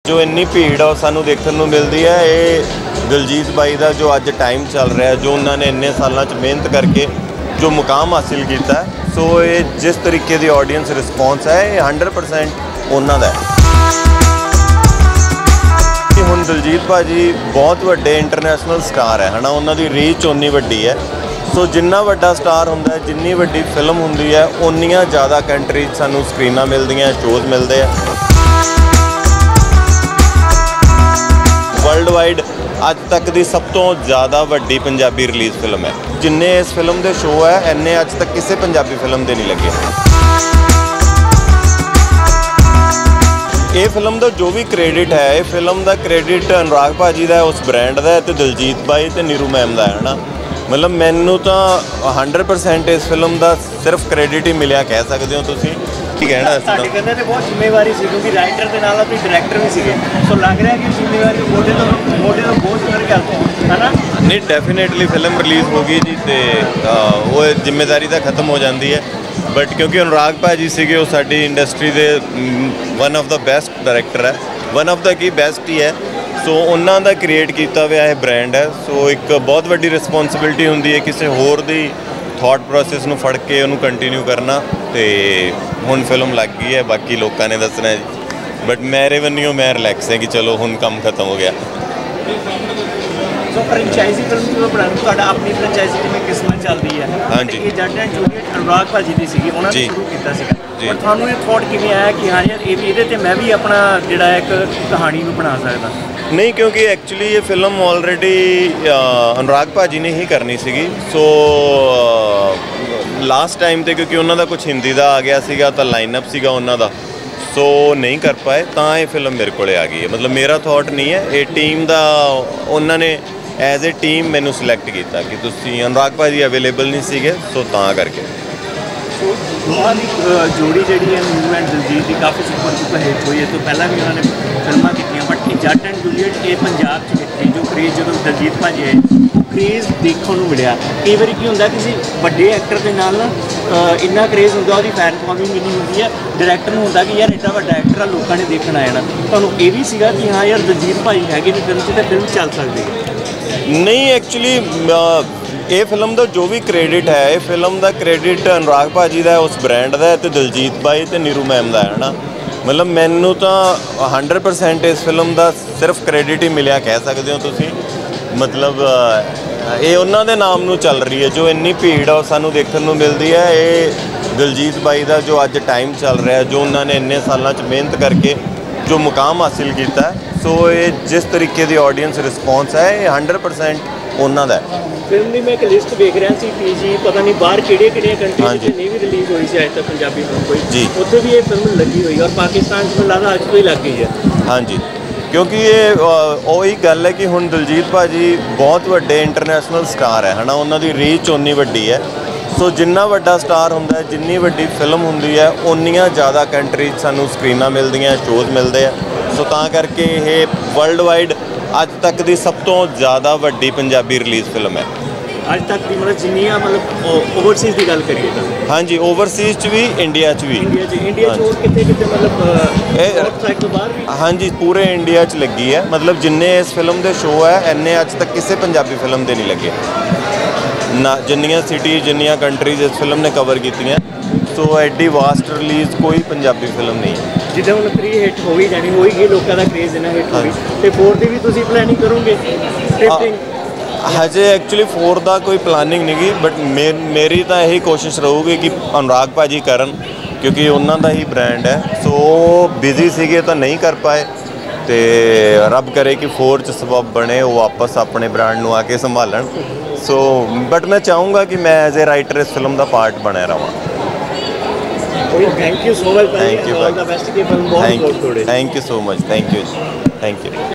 जो इन्नी भीड़ और सानू देखने को मिलती है, ये दिलजीत भाई का जो अज टाइम चल रहा है, जो उन्होंने इन्ने सालों मेहनत करके जो मुकाम हासिल किया है, सो ये जिस तरीके की ऑडियंस रिस्पॉन्स है, ये 100% उन्होंने है। हुण दिलजीत भाजी बहुत वड्डे इंटरनेशनल स्टार है ना, उन्होंने रीच उन्नी वड्डी है। सो जिन्ना वड्डा स्टार होंदा है, जिन्नी वड्डी फिल्म होंदी है, उन्नियां ज़्यादा कंट्रीज सानू स्क्रीनां मिलदियां, शोज़ मिलते हैं। वर्ल्ड वाइड अज तक की सब तो ज़्यादा वड्डी पंजाबी रिलीज़ फिल्म है। जिन्ने इस फिल्म के शो है, इन्ने अज तक किसी पंजाबी फिल्म के नहीं लगे। ये फिल्म का जो भी क्रेडिट है, ये फिल्म का क्रेडिट अनुराग भाजी का, उस ब्रांड का, तो दिलजीत भाई तो नीरू मैम का है ना। मतलब मैनू तो 100% इस फिल्म का सिर्फ क्रेडिट ही मिलिया कह सकते हो तुसी। ठीक है ना, कहते थे बहुत जिम्मेवारी सी, क्योंकि राइटर के नाल आप डायरैक्टर भी सीगे, सो लग रहा है कि जिम्मेवारी मोटे तो बहुत उतर गया है ना। नहीं, डेफिनेटली फिल्म रिलीज़ होगी जी, तो वो जिम्मेदारी तो खत्म हो जाती है। बट क्योंकि अनुराग भाजी सीगे, वो साडी इंडस्ट्री के one of the best director है, वन ऑफ द की बेस्ट ही है। सो उन्हों का क्रिएट किया हुआ यह ब्रांड है। सो एक बहुत वड्डी रिस्पॉन्सिबिलिटी होंदी है किसी होर दी थॉट प्रोसैस नूं फड़ के उन्होंने कंटिन्यू करना। तो हुण फिल्म लग गई है, बाकी लोगों ने दसना है जी। बट मेरे वन्नियों मैं रिलैक्स है कि चलो हुण काम खत्म हो गया। सो फ्रेंचाइजी फिल्म जो बनाने तुहाडा अपनी फ्रेंचाइजी जिवें किस्मत चलती है, हाँ जी, ये जट एंड जूलियट अनुराग भाजी दी सीगी, उन्होंने शुरू किया सीगा। जी, और थानू ये थॉट किवें आया कि हाँ यार ये ते मैं भी अपना जिहड़ा एक कहानी भी बना सकदा? नहीं, क्योंकि एक्चुअली ये फिल्म ऑलरेडी अनुराग भाजी ने ही करनी सीगी। सो लास्ट टाइम तो क्योंकि उन्होंने कुछ हिंदी का आ गया सीगा, तो लाइनअप सीगा उन्होंने, सो नहीं कर पाए, तो ये फिल्म मेरे को आ गई है। मतलब मेरा थॉट नहीं है, ये टीम का उन्होंने एज ए टीम मैनू सिलैक्ट किया कि तुसी अनुराग भाजी अवेलेबल नहीं सीगे, सो करके। सो दोवां दी जोड़ी जिहड़ी है नीरू एंड दिलजीत की काफ़ी सुपर हिट हुई है, तो पहला भी उन्होंने फिल्मां कीतियां, बट जट एंड जूलियट ये पंजाब च हिट जो क्रेज़ जो दिलजीत भाजी है, वो क्रेज़ देखने को मिलिया। कई बार की होंदा किसी बड़े एक्टर के नाल इन्ना क्रेज़ होंदा, उसकी फैन फॉलोइंग इन्नी होंदी है, डायरैक्टर नूं होंदा कि यार एड्डा वड्डा एक्टर है, लोगों ने देखना आना। तुहानूं ये भी सीगा कि हाँ यार दिलजीत भाजी हैगे ने फिल्म 'च, तो फिल्म चल सकदी है? नहीं, एक्चुअली ये फिल्म का जो भी क्रेडिट है, ये फिल्म का क्रेडिट अनुराग भाजी का, उस ब्रांड का, तो दिलजीत भाई तो नीरू मैम का है ना। मतलब मैनू तो 100% इस फिल्म का सिर्फ क्रेडिट ही मिलिया कह सकते हो तुसी। मतलब ये उन्होंने नाम नू चल रही है, जो इन्नी भीड़ और सानू देखने को मिलती है, ये दिलजीत भाई का जो अज टाइम चल रहा है, जो उन्होंने इन्ने सालों मेहनत करके जो मुकाम हासिल किया है, सो ये जिस तरीके की ऑडियंस रिस्पॉन्स है, ये 100% उन्होंने है। फिल्म की मैं एक लिस्ट देख रहा सी, पीजी पता नहीं बाहर किहड़ियां कंट्री में नहीं भी रिलीज़ हुई सी अज तक पंजाबी फिल्म कोई जी, उत्थे भी ये फिल्म लगी हुई है, और पाकिस्तान में लगता अज तो ही लग गई है। हाँ जी, क्योंकि ये वही गल है कि हुण दिलजीत भाजी बहुत वड्डे इंटरनेशनल स्टार है ना, उन्होंने रीच उन्नी वड्डी है। सो जिन्ना वड्डा स्टार होंदा है, जिन्नी वड्डी फिल्म होंदी है, उन्नियां ज़्यादा कंट्रीज सानू स्क्रीनां मिलदियां, शोज़ मिलते हैं। सो तां करके ये वर्ल्ड वाइड अज तक की सब तो ज़्यादा वड्डी पंजाबी रिलीज़ फिल्म है अज तक की। मतलब जिन्नियां मतलब ओवरसीज़ की गल करिए तो हाँ जी, ओवरसीज़ च भी, इंडिया च भी। इंडिया च कितने मतलब साइड तो बाहर भी? हाँ जी, पूरे इंडिया च लगी है। मतलब जिन्ने इस फिल्म के शो है, इन्ने अज तक किसी पंजाबी फिल्म के नहीं लगे ना। जिन्नियां सिटी, जिन्नियां कंट्रीज इस फिल्म ने कवर की, सो एडी वास्ट रिलीज़ कोई पंजाबी फिल्म नहीं है। जिद्दां हुण 3 हिट हो ही जानी, हो ही गई, लोगों का क्रेज़ इन्ना हिट हो गई, तो 4 की भी तुसीं प्लैनिंग करोगे? हजे एक्चुअली 4 का कोई प्लानिंग नहीं की, बट मेरी तो यही कोशिश रहूगी कि अनुराग भाजी करन, क्योंकि उन्होंने ही ब्रांड है। सो बिजी सीगे तो नहीं कर पाए, तो रब करे कि 4 च सबब बने, वो वापस अपने ब्रांड नूं आके संभालन। सो बट मैं चाहूँगा कि मैं एज ए राइटर इस फिल्म का पार्ट बने रहा। Thank you so much, thank you, all the best की फिल्म बहुत thank you so much, thank you.